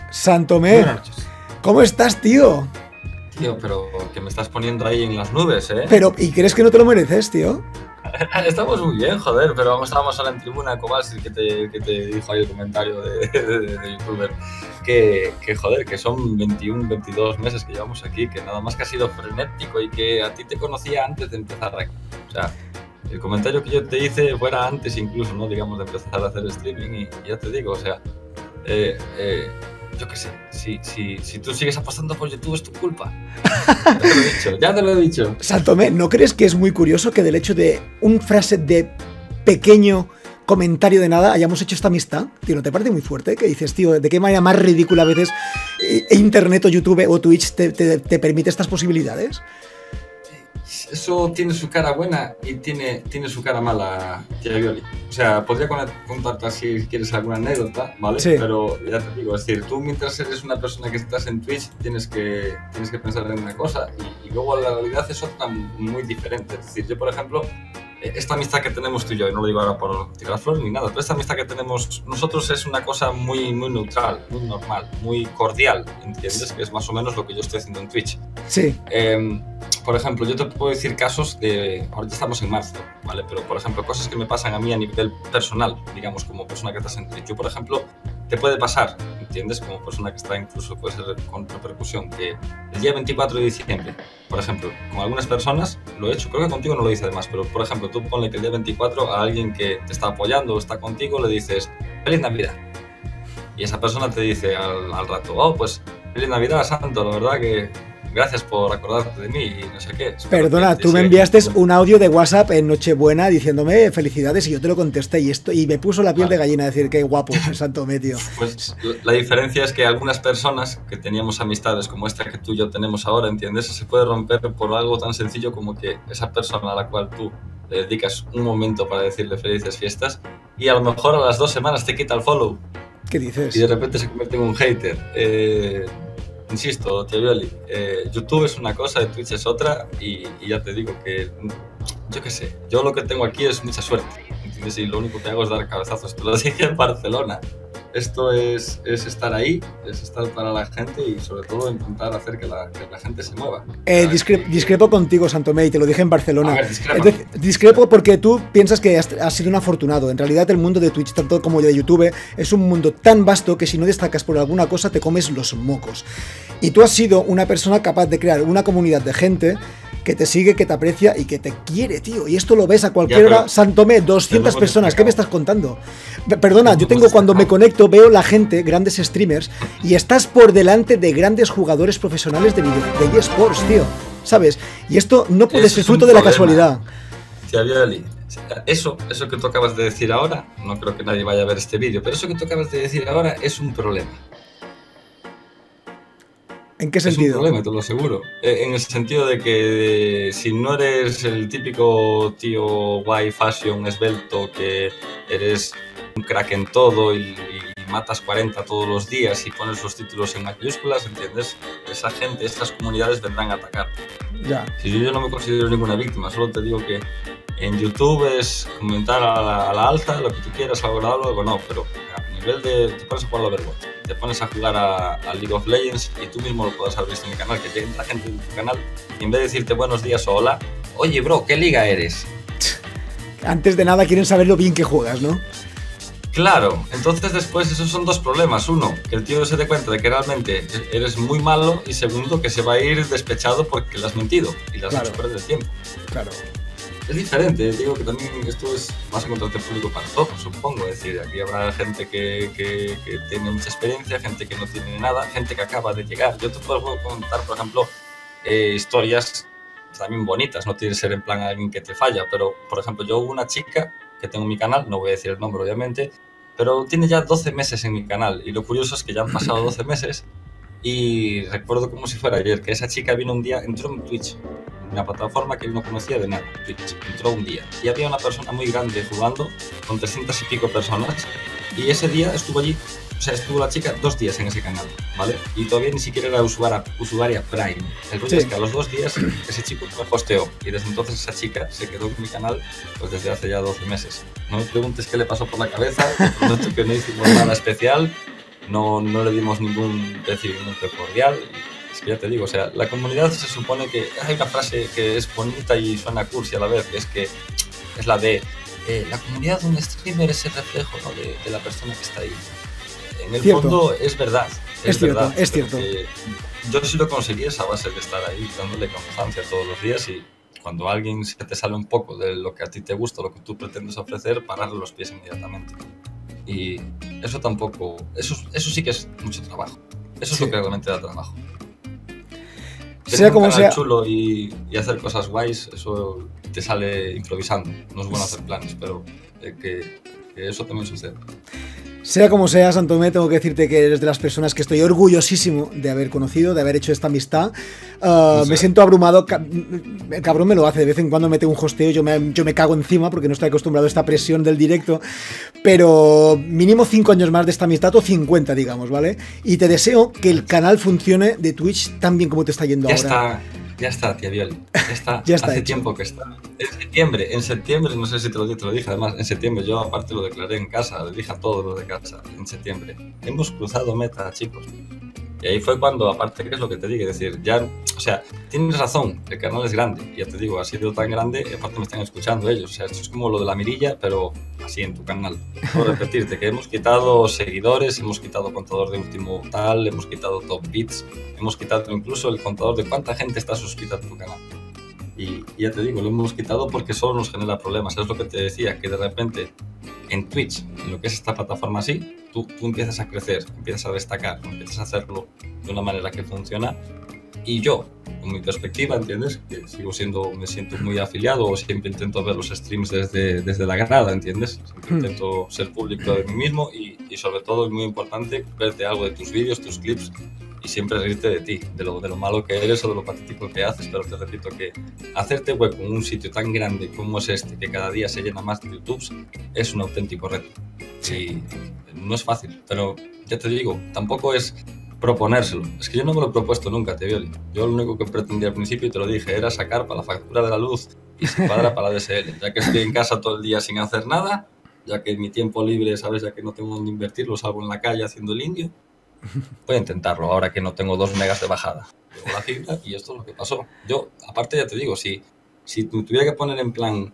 Santomé, Buenas noches. ¿cómo estás, tío? Tío, pero que me estás poniendo ahí en las nubes, ¿eh? Pero, ¿y crees que no te lo mereces, tío? Estamos muy bien, joder, pero estábamos ahora en tribuna con Kovacic que te dijo ahí el comentario de youtuber que, joder, que son 21, 22 meses que llevamos aquí, que nada más que ha sido frenético y que a ti te conocía antes de empezar aquí. O sea, el comentario que yo te hice fuera antes incluso, ¿no? Digamos, de empezar a hacer streaming y ya te digo, o sea, yo qué sé, si tú sigues apostando por YouTube es tu culpa. Ya te lo he dicho, ya te lo he dicho. Santomé, ¿no crees que es muy curioso que del hecho de un frase de pequeño comentario de nada hayamos hecho esta amistad? Tío, ¿no te parece muy fuerte? Que dices, tío, ¿de qué manera más ridícula a veces Internet o YouTube o Twitch te permite estas posibilidades? Eso tiene su cara buena y tiene su cara mala, tía Violi. O sea, podría contarte si quieres alguna anécdota, ¿vale? Sí. Pero ya te digo, es decir, tú mientras eres una persona que estás en Twitch tienes que pensar en una cosa y luego la realidad es otra muy diferente. Es decir, yo, por ejemplo, esta amistad que tenemos tú y yo, y no lo digo ahora por tirar flores ni nada, pero esta amistad que tenemos nosotros es una cosa muy neutral, muy normal, muy cordial, ¿entiendes? Que es más o menos lo que yo estoy haciendo en Twitch. Sí. Por ejemplo, yo te puedo decir casos de... Ahorita estamos en marzo, ¿vale? Pero, por ejemplo, cosas que me pasan a mí a nivel personal, digamos, como persona que estás en Twitch. Yo, por ejemplo, te puede pasar, ¿entiendes? Como persona que está incluso, puede ser con repercusión, que el día 24 de diciembre, por ejemplo, con algunas personas lo he hecho, creo que contigo no lo hice además, pero, por ejemplo, tú ponle que el día 24 a alguien que te está apoyando o está contigo le dices ¡Feliz Navidad! Y esa persona te dice al rato, oh, pues, ¡Feliz Navidad, Santo! La verdad que... Gracias por acordarte de mí y no sé qué. Perdona, tú me enviaste un audio de WhatsApp en Nochebuena diciéndome felicidades y yo te lo contesté y me puso la piel de gallina decir qué guapo, Santomé, tío. Pues la diferencia es que algunas personas que teníamos amistades como esta que tú y yo tenemos ahora, ¿entiendes? Se puede romper por algo tan sencillo como que esa persona a la cual tú le dedicas un momento para decirle felices fiestas y a lo mejor a las 2 semanas te quita el follow. ¿Qué dices? Y de repente se convierte en un hater. Insisto, tía Violi, YouTube es una cosa, Twitch es otra y ya te digo que, yo qué sé, yo lo que tengo aquí es mucha suerte, ¿entiendes? Y lo único que hago es dar cabezazos, te lo dije en Barcelona. Esto es estar ahí, es estar para la gente y sobre todo intentar hacer que la gente se mueva. Discrepo contigo, Santomé, y te lo dije en Barcelona. A ver, discrepo porque tú piensas que has sido un afortunado. En realidad el mundo de Twitch, tanto como de YouTube, es un mundo tan vasto que si no destacas por alguna cosa te comes los mocos. Y tú has sido una persona capaz de crear una comunidad de gente que te sigue, que te aprecia y que te quiere, tío. Y esto lo ves a cualquier hora. Santomé, 200 personas. ¿Qué me estás contando? Perdona, yo tengo cuando me conecto, veo la gente, grandes streamers, y estás por delante de grandes jugadores profesionales de eSports, tío. ¿Sabes? Y esto no puede ser fruto de la casualidad. Tía Violi, eso que tú acabas de decir ahora, no creo que nadie vaya a ver este vídeo, pero eso que tú acabas de decir ahora es un problema. ¿En qué sentido? Es un problema, te lo aseguro. En el sentido de que si no eres el típico tío guay, fashion, esbelto, que eres un crack en todo y matas 40 todos los días y pones los títulos en mayúsculas, ¿entiendes? Esa gente, estas comunidades vendrán a atacar. Ya. Si yo no me considero ninguna víctima, solo te digo que en YouTube es comentar a la alza, lo que tú quieras, algo agradable, algo no, pero a nivel de... Te pones a jugar a Overwatch, te pones a jugar a League of Legends y tú mismo lo puedes haber visto en mi canal, que llega la gente de tu canal y en vez de decirte buenos días o hola, oye bro, ¿qué liga eres? Antes de nada quieren saber lo bien que juegas, ¿no? Claro, entonces después esos son dos problemas. Uno, que el tío se dé cuenta de que realmente eres muy malo y segundo, que se va a ir despechado porque le has mentido y le has hecho perder el tiempo. Claro. Es diferente, digo que también esto es más en contraste público para todos, supongo. Es decir, aquí habrá gente que tiene mucha experiencia, gente que no tiene nada, gente que acaba de llegar. Yo te puedo contar, por ejemplo, historias también bonitas, no tiene que ser en plan alguien que te falla, pero, por ejemplo, yo hubo una chica que tengo en mi canal, no voy a decir el nombre obviamente, pero tiene ya 12 meses en mi canal y lo curioso es que ya han pasado 12 meses y recuerdo como si fuera ayer que esa chica vino un día, entró en Twitch, una plataforma que él no conocía de nada, Twitch, entró un día y había una persona muy grande jugando con 300 y pico personas y ese día estuvo allí, o sea, estuvo la chica 2 días en ese canal, ¿vale? Y todavía ni siquiera era usuaria Prime. El rollo es que a los 2 días ese chico me posteó y desde entonces esa chica se quedó en mi canal pues desde hace ya 12 meses. No me preguntes qué le pasó por la cabeza, te prometo que no hicimos nada especial, no le dimos ningún recibimiento cordial. Es que ya te digo, o sea, la comunidad se supone que hay una frase que es bonita y suena cursi a la vez, que es la de la comunidad de un streamer es el reflejo, ¿no?, de la persona que está ahí. En el fondo es verdad. Es cierto, es cierto. Yo sí lo conseguí esa base de estar ahí dándole constancia todos los días, y cuando alguien se te sale un poco de lo que a ti te gusta, lo que tú pretendes ofrecer, pararle los pies inmediatamente. Y eso tampoco, eso sí que es mucho trabajo. Eso es lo que realmente da trabajo. Sea como sea, chulo y hacer cosas guays, eso te sale improvisando. No es bueno hacer planes, pero que eso también sucede. Sea como sea, Santomé, tengo que decirte que eres de las personas que estoy orgullosísimo de haber conocido, de haber hecho esta amistad. Me siento abrumado. El cabrón me lo hace. De vez en cuando mete un hosteo, yo me cago encima porque no estoy acostumbrado a esta presión del directo. Pero mínimo 5 años más de esta amistad, o 50, digamos, ¿vale? Y te deseo que el canal funcione de Twitch tan bien como te está yendo ahora. Ya está, tía Violi. Ya está hace hecho. Tiempo que está. En septiembre, no sé si te lo dije, además, en septiembre yo aparte lo declaré en casa, le dije a todos lo de casa, en septiembre. Hemos cruzado meta, chicos. Y ahí fue cuando, aparte, ¿qué es lo que te digo? Es decir, ya, o sea, tienes razón, el canal es grande, ya te digo, ha sido tan grande, y aparte me están escuchando ellos. O sea, esto es como lo de la mirilla, pero así en tu canal. Puedo repetirte que hemos quitado seguidores, hemos quitado contador de último tal, hemos quitado top bits, hemos quitado incluso el contador de cuánta gente está suscrita a tu canal. Y ya te digo, lo hemos quitado porque solo nos genera problemas. Es lo que te decía, que de repente en Twitch, en lo que es esta plataforma así, tú empiezas a crecer, empiezas a destacar, empiezas a hacerlo de una manera que funciona. Y yo, con mi perspectiva, ¿entiendes? Que me siento muy afiliado, o siempre intento ver los streams desde la grada, ¿entiendes? Siempre intento ser público de mí mismo y sobre todo, es muy importante, verte algo de tus vídeos, tus clips, y siempre reírte de ti, de lo malo que eres o de lo patético que haces. Pero te repito que hacerte hueco en un sitio tan grande como es este, que cada día se llena más de YouTubes, es un auténtico reto. Sí. Y no es fácil, pero ya te digo, tampoco es proponérselo. Es que yo no me lo he propuesto nunca, te Violi. Yo lo único que pretendía al principio, y te lo dije, era sacar para la factura de la luz y se cuadra para la DSL. Ya que estoy en casa todo el día sin hacer nada, ya que mi tiempo libre, ¿sabes? Ya que no tengo dónde invertirlo, salgo en la calle haciendo el indio. Voy a intentarlo ahora que no tengo 2 megas de bajada. Tengo la fibra y esto es lo que pasó. Yo, aparte, ya te digo, si tuviera que poner en plan,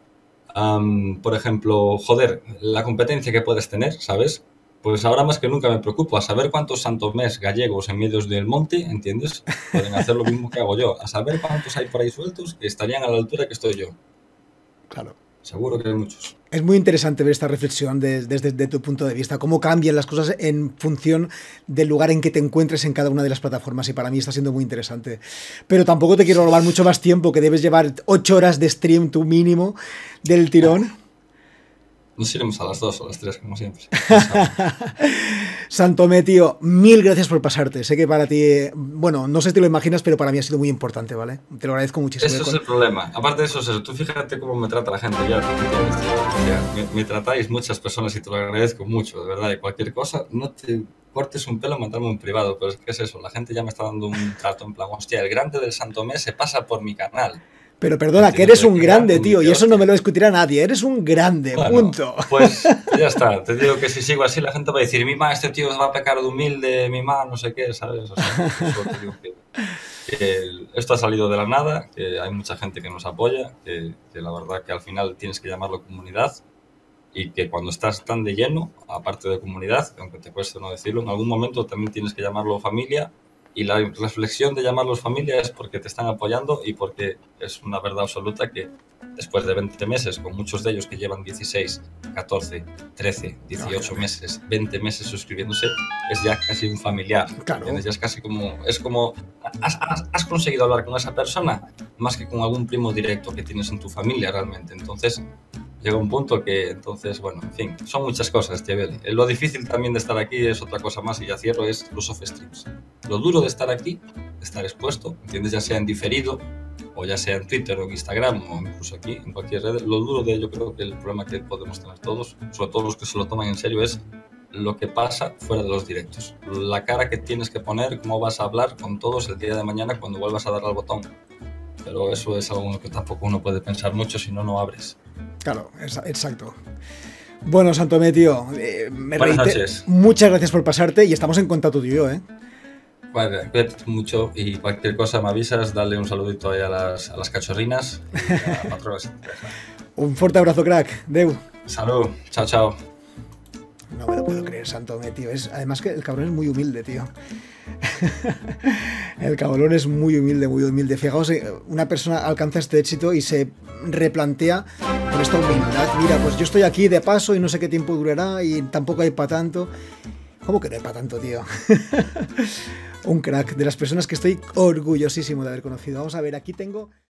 por ejemplo, joder, la competencia que puedes tener, ¿sabes? Pues ahora más que nunca me preocupo a saber cuántos santomés gallegos en medio del monte, ¿entiendes? Pueden hacer lo mismo que hago yo. A saber cuántos hay por ahí sueltos que estarían a la altura que estoy yo. Claro. Seguro que hay muchos. Es muy interesante ver esta reflexión desde tu punto de vista, cómo cambian las cosas en función del lugar en que te encuentres en cada una de las plataformas, y para mí está siendo muy interesante. Pero tampoco te quiero robar mucho más tiempo, que debes llevar 8 horas de stream tu mínimo del tirón. Nos iremos a las 2 o a las 3, como siempre. Santomé, tío, mil gracias por pasarte. Sé que para ti, bueno, no sé si te lo imaginas, pero para mí ha sido muy importante, ¿vale? Te lo agradezco muchísimo. Eso es el problema. Aparte de eso, es eso. Tú fíjate cómo me trata la gente ya. Me tratáis muchas personas y te lo agradezco mucho, de verdad. Y cualquier cosa, no te cortes un pelo, mandarme un privado. Pero es que es eso, la gente ya me está dando un trato en plan, hostia, el grande del Santomé se pasa por mi canal. Pero perdona, que eres un grande, tío, y eso no me lo discutirá nadie. Eres un grande, bueno, punto. Pues ya está. Te digo que si sigo así, la gente va a decir, mima, este tío va a pecar de humilde, mima, no sé qué, ¿sabes? O sea, eso te digo que esto ha salido de la nada, que hay mucha gente que nos apoya, que la verdad que al final tienes que llamarlo comunidad, y que cuando estás tan de lleno, aparte de comunidad, aunque te cueste no decirlo, en algún momento también tienes que llamarlo familia. Y la reflexión de llamarlos familia es porque te están apoyando y porque es una verdad absoluta que después de 20 meses, con muchos de ellos que llevan 16, 14, 13, 18 meses, 20 meses suscribiéndose, es ya casi un familiar. Claro. Ya es casi como, has conseguido hablar con esa persona más que con algún primo directo que tienes en tu familia realmente. Entonces llega un punto que, entonces, bueno, en fin, son muchas cosas, tío. Lo difícil también de estar aquí es otra cosa más, y ya cierro, es los off streams. Lo duro de estar aquí, de estar expuesto, ¿entiendes? Ya sea en diferido, o ya sea en Twitter o en Instagram, o incluso aquí, en cualquier red. Lo duro de ello, creo que el problema que podemos tener todos, sobre todo los que se lo toman en serio, es lo que pasa fuera de los directos. La cara que tienes que poner, cómo vas a hablar con todos el día de mañana cuando vuelvas a darle al botón. Pero eso es algo que tampoco uno puede pensar mucho, si no, no abres. Claro, exacto. Bueno, Santomé, tío, Buenas noches. muchas gracias por pasarte y estamos en contacto tú y yo, ¿eh? Vale, cuídate mucho y cualquier cosa me avisas, dale un saludito ahí a las cachorrinas y a patrones. Un fuerte abrazo, crack. Deu. Salud, chao, chao. No me lo puedo creer, Santomé, tío. Además que el cabrón es muy humilde, tío. El cabrón es muy humilde, muy humilde. Fijaos, una persona alcanza este éxito y se replantea con esta humildad. Mira, pues yo estoy aquí de paso y no sé qué tiempo durará y tampoco hay para tanto. ¿Cómo que no hay para tanto, tío? Un crack, de las personas que estoy orgullosísimo de haber conocido. Vamos a ver, aquí tengo...